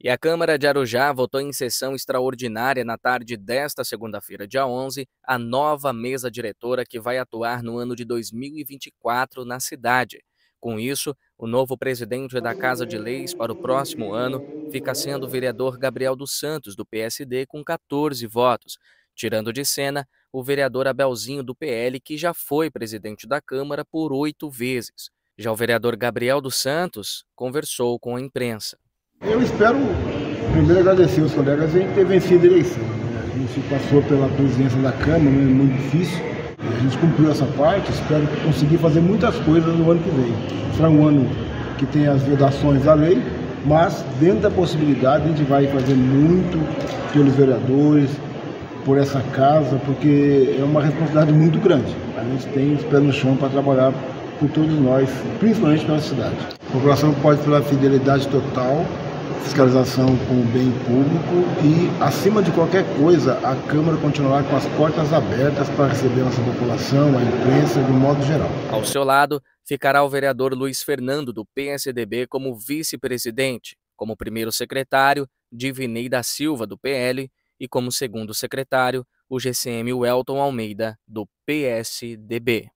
E a Câmara de Arujá votou em sessão extraordinária na tarde desta segunda-feira, dia 11, a nova mesa diretora que vai atuar no ano de 2024 na cidade. Com isso, o novo presidente da Casa de Leis para o próximo ano fica sendo o vereador Gabriel dos Santos, do PSD, com 14 votos, tirando de cena o vereador Abelzinho, do PL, que já foi presidente da Câmara por 8 vezes. Já o vereador Gabriel dos Santos conversou com a imprensa. Eu espero primeiro agradecer os colegas em ter vencido a eleição. A gente passou pela presidência da Câmara, é muito difícil. A gente cumpriu essa parte, espero conseguir fazer muitas coisas no ano que vem. Será um ano que tem as vedações da lei, mas dentro da possibilidade a gente vai fazer muito pelos vereadores, por essa casa, porque é uma responsabilidade muito grande. A gente tem os pés no chão para trabalhar por todos nós, principalmente pela cidade. A população pode pela fidelidade total, fiscalização com o bem público e, acima de qualquer coisa, a Câmara continuará com as portas abertas para receber a nossa população, a imprensa, de modo geral. Ao seu lado, ficará o vereador Luiz Fernando, do PSDB, como vice-presidente, como primeiro secretário, Divinei da Silva, do PL, e como segundo secretário, o GCM Welton Almeida, do PSDB.